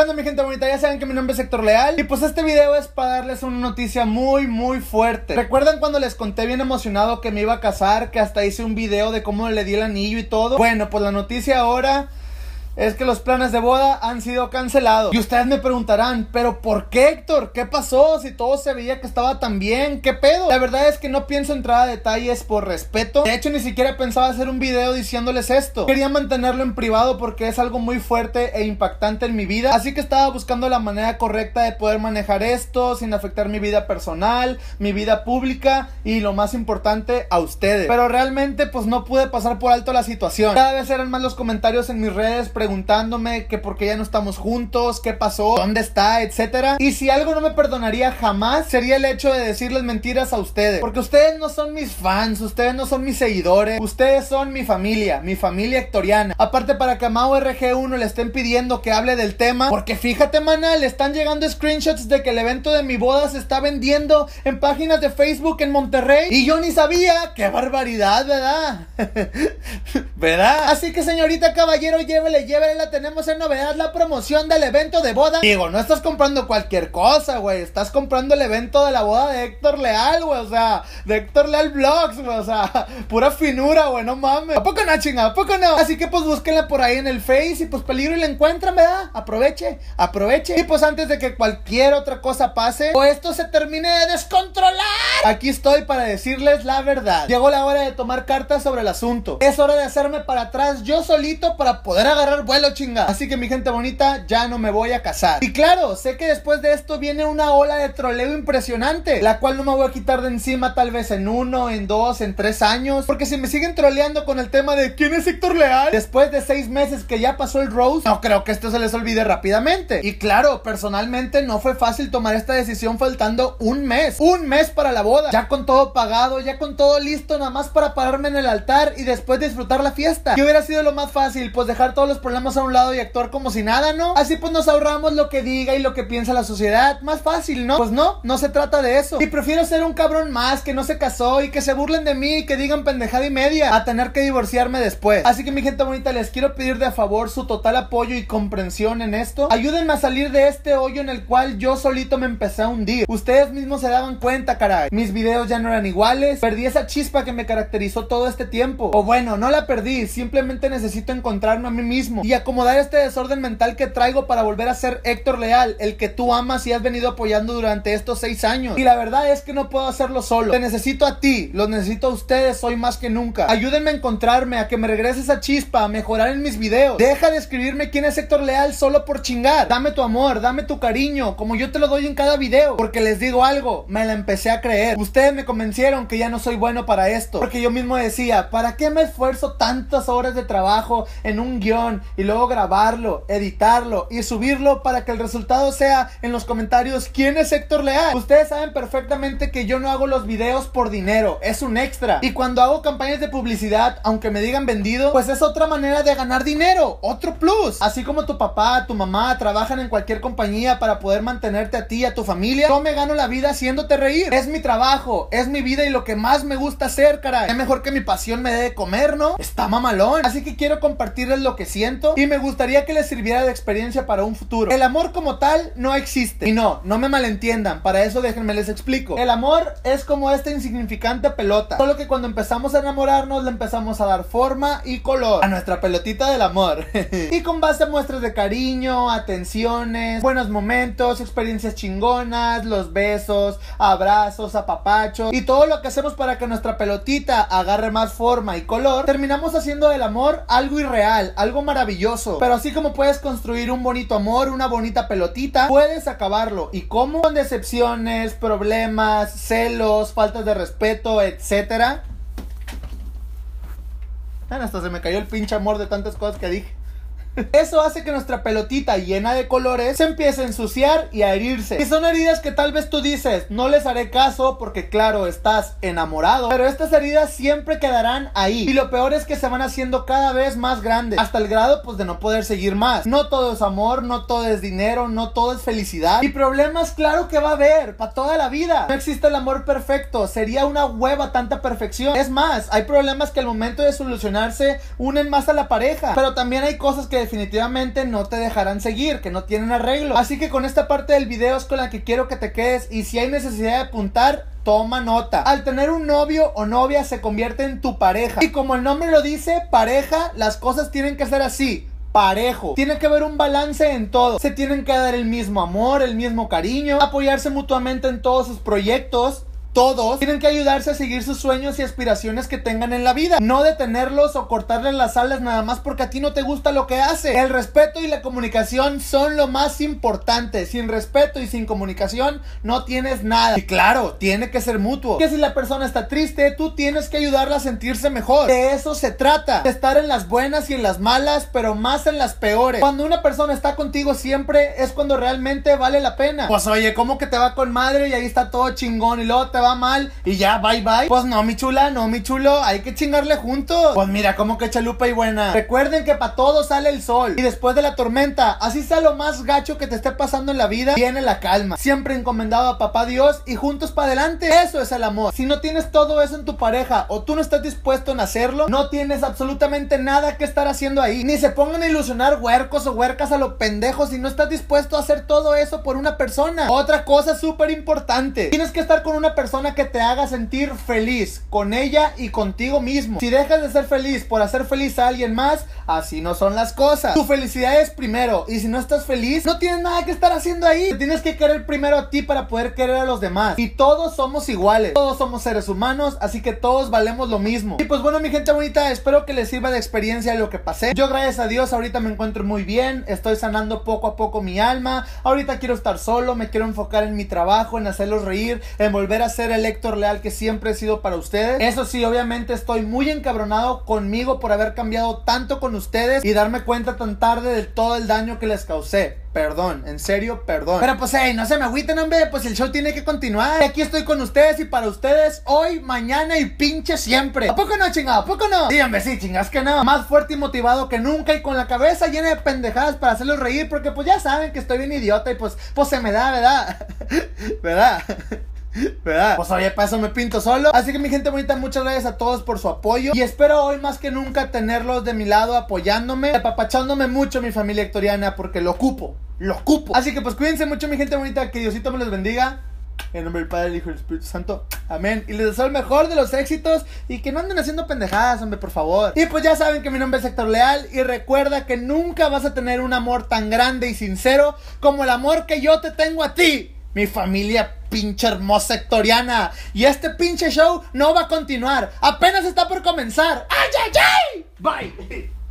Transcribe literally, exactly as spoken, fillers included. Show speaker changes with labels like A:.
A: Bueno, mi gente bonita, ya saben que mi nombre es Héctor Leal. Y pues este video es para darles una noticia muy muy fuerte. ¿Recuerdan cuando les conté bien emocionado que me iba a casar? Que hasta hice un video de cómo le di el anillo y todo. Bueno, pues la noticia ahora es que los planes de boda han sido cancelados. Y ustedes me preguntarán, ¿pero por qué, Héctor? ¿Qué pasó? Si todo se veía que estaba tan bien, ¿qué pedo? La verdad es que no pienso entrar a detalles por respeto. De hecho, ni siquiera pensaba hacer un video diciéndoles esto. Quería mantenerlo en privado porque es algo muy fuerte e impactante en mi vida. Así que estaba buscando la manera correcta de poder manejar esto sin afectar mi vida personal, mi vida pública y lo más importante, a ustedes. Pero realmente pues no pude pasar por alto la situación. Cada vez eran más los comentarios en mis redes preguntándome que por qué ya no estamos juntos, qué pasó, dónde está, etcétera. Y si algo no me perdonaría jamás sería el hecho de decirles mentiras a ustedes, porque ustedes no son mis fans, ustedes no son mis seguidores, ustedes son mi familia, mi familia hectoriana. Aparte, para que a Mau R G uno le estén pidiendo que hable del tema, porque fíjate, mana, le están llegando screenshots de que el evento de mi boda se está vendiendo en páginas de Facebook en Monterrey y yo ni sabía. ¡Qué barbaridad!, ¿verdad? ¿Verdad? Así que, señorita caballero, llévele, llévele, la tenemos en novedad, la promoción del evento de boda. Digo, no estás comprando cualquier cosa, güey, estás comprando el evento de la boda de Héctor Leal, güey, o sea, de Héctor Leal Vlogs, güey, o sea, pura finura, güey, no mames. ¿A poco no, chinga? ¿A poco no? Así que pues búsquenla por ahí en el Face y pues peligro y la encuentran, ¿verdad? Aproveche, aproveche. Y pues antes de que cualquier otra cosa pase o esto se termine de descontrolar, aquí estoy para decirles la verdad. Llegó la hora de tomar cartas sobre el asunto. Es hora de hacerme para atrás yo solito para poder agarrar vuelo, chinga. Así que mi gente bonita, ya no me voy a casar. Y claro, sé que después de esto viene una ola de troleo impresionante, la cual no me voy a quitar de encima tal vez en uno, en dos, en tres años. Porque si me siguen troleando con el tema de ¿quién es Héctor Leal? Después de seis meses que ya pasó el Rose, no creo que esto se les olvide rápidamente. Y claro, personalmente no fue fácil tomar esta decisión faltando un mes. Un mes para la boda. Ya con todo pagado, ya con todo listo, nada más para pararme en el altar y después disfrutar la fiesta. ¿Qué hubiera sido lo más fácil? Pues dejar todos los problemas a un lado y actuar como si nada, ¿no? Así pues nos ahorramos lo que diga y lo que piensa la sociedad. Más fácil, ¿no? Pues no, no se trata de eso. Y prefiero ser un cabrón más que no se casó y que se burlen de mí y que digan pendejada y media a tener que divorciarme después. Así que mi gente bonita, les quiero pedir de favor su total apoyo y comprensión en esto. Ayúdenme a salir de este hoyo en el cual yo solito me empecé a hundir. Ustedes mismos se daban cuenta, caray. Mis videos ya no eran iguales. Perdí esa chispa que me caracterizó todo este tiempo. O bueno, no la perdí, simplemente necesito encontrarme a mí mismo y acomodar este desorden mental que traigo para volver a ser Héctor Leal, el que tú amas y has venido apoyando durante estos seis años. Y la verdad es que no puedo hacerlo solo. Te necesito a ti, los necesito a ustedes hoy más que nunca. Ayúdenme a encontrarme, a que me regrese esa chispa, a mejorar en mis videos. Deja de escribirme quién es Héctor Leal solo por chingar. Dame tu amor, dame tu cariño, como yo te lo doy en cada video. Porque les digo algo, me la empecé a creer. Ustedes me convencieron que ya no soy bueno para esto. Porque yo mismo decía, ¿para qué me esfuerzo tantas horas de trabajo en un guión y luego grabarlo, editarlo y subirlo para que el resultado sea en los comentarios ¿quién es Héctor Leal? Ustedes saben perfectamente que yo no hago los videos por dinero, es un extra. Y cuando hago campañas de publicidad, aunque me digan vendido, pues es otra manera de ganar dinero, otro plus. Así como tu papá, tu mamá trabajan en cualquier compañía para poder mantenerte a ti y a tu familia, yo me gano la vida haciéndote reír. Es mi trabajo, es mi vida y lo que más me gusta hacer, caray. Es mejor que mi pasión me dé de comer, ¿no? Está mamalón. Así que quiero compartirles lo que siento y me gustaría que les sirviera de experiencia para un futuro. El amor como tal no existe. Y no, no me malentiendan, para eso déjenme les explico. El amor es como esta insignificante pelota, solo que cuando empezamos a enamorarnos le empezamos a dar forma y color a nuestra pelotita del amor. Y con base a muestras de cariño, atenciones, buenos momentos, experiencias chingonas, los besos, abrazos, apapachos y todo lo que hacemos para que nuestra pelotita agarre más forma y color, terminamos haciendo del amor algo irreal, algo maravilloso. Pero así como puedes construir un bonito amor, una bonita pelotita, puedes acabarlo. ¿Y cómo? Con decepciones, problemas, celos, faltas de respeto, etcétera. Hasta se me cayó el pinche amor de tantas cosas que dije. Eso hace que nuestra pelotita llena de colores se empiece a ensuciar y a herirse. Y son heridas que tal vez tú dices, no les haré caso porque claro, estás enamorado. Pero estas heridas siempre quedarán ahí. Y lo peor es que se van haciendo cada vez más grandes, hasta el grado pues de no poder seguir más. No todo es amor, no todo es dinero, no todo es felicidad. Y problemas claro que va a haber, para toda la vida. No existe el amor perfecto, sería una hueva tanta perfección. Es más, hay problemas que al momento de solucionarse unen más a la pareja. Pero también hay cosas que definitivamente no te dejarán seguir, que no tienen arreglo. Así que con esta parte del video es con la que quiero que te quedes, y si hay necesidad de apuntar, toma nota. Al tener un novio o novia se convierte en tu pareja, y como el nombre lo dice, pareja, las cosas tienen que ser así, parejo. Tiene que haber un balance en todo. Se tienen que dar el mismo amor, el mismo cariño, apoyarse mutuamente en todos sus proyectos. Todos tienen que ayudarse a seguir sus sueños y aspiraciones que tengan en la vida, no detenerlos o cortarles las alas nada más porque a ti no te gusta lo que hace. El respeto y la comunicación son lo más importante. Sin respeto y sin comunicación no tienes nada. Y claro, tiene que ser mutuo. Que si la persona está triste, tú tienes que ayudarla a sentirse mejor. De eso se trata, de estar en las buenas y en las malas, pero más en las peores. Cuando una persona está contigo siempre es cuando realmente vale la pena. Pues oye, ¿cómo que te va con madre y ahí está todo chingón y luego te va mal y ya, bye bye? Pues no, mi chula, no, mi chulo, hay que chingarle juntos. Pues mira, como que chalupa y buena. Recuerden que para todo sale el sol, y después de la tormenta, así sea lo más gacho que te esté pasando en la vida, viene la calma. Siempre encomendado a papá Dios y juntos para adelante. Eso es el amor. Si no tienes todo eso en tu pareja, o tú no estás dispuesto en hacerlo, no tienes absolutamente nada que estar haciendo ahí. Ni se pongan a ilusionar huercos o huercas a lo pendejos si no estás dispuesto a hacer todo eso por una persona. Otra cosa súper importante, tienes que estar con una persona que te haga sentir feliz, con ella y contigo mismo. Si dejas de ser feliz por hacer feliz a alguien más, así no son las cosas. Tu felicidad es primero, y si no estás feliz, no tienes nada que estar haciendo ahí. Te tienes que querer primero a ti para poder querer a los demás. Y todos somos iguales, todos somos seres humanos, así que todos valemos lo mismo. Y pues bueno, mi gente bonita, espero que les sirva de experiencia lo que pasé. Yo, gracias a Dios, ahorita me encuentro muy bien, estoy sanando poco a poco mi alma. Ahorita quiero estar solo, me quiero enfocar en mi trabajo, en hacerlos reír, en volver a ser el Héctor Leal que siempre he sido para ustedes. Eso sí, obviamente estoy muy encabronado conmigo por haber cambiado tanto con ustedes y darme cuenta tan tarde de todo el daño que les causé. Perdón, en serio, perdón. Pero pues, hey, no se me agüiten, hombre, pues el show tiene que continuar. Aquí estoy con ustedes y para ustedes hoy, mañana y pinche siempre. ¿A poco no, chingado? ¿A poco no? Sí, hombre, sí, chingas que no. Más fuerte y motivado que nunca y con la cabeza llena de pendejadas para hacerlos reír, porque pues ya saben que estoy bien idiota y pues, pues se me da, ¿verdad? ¿Verdad? ¿Verdad? Pues oye, para eso me pinto solo. Así que mi gente bonita, muchas gracias a todos por su apoyo, y espero hoy más que nunca tenerlos de mi lado apoyándome, apapachándome mucho, mi familia hectoriana, porque lo ocupo, lo ocupo. Así que pues cuídense mucho, mi gente bonita, que Diosito me los bendiga. En nombre del Padre, del Hijo y del Espíritu Santo. Amén. Y les deseo el mejor de los éxitos, y que no anden haciendo pendejadas, hombre, por favor. Y pues ya saben que mi nombre es Héctor Leal, y recuerda que nunca vas a tener un amor tan grande y sincero como el amor que yo te tengo a ti, mi familia pinche hermosa hectoriana. Y este pinche show no va a continuar, apenas está por comenzar. ¡Ay, ay, ay! Bye.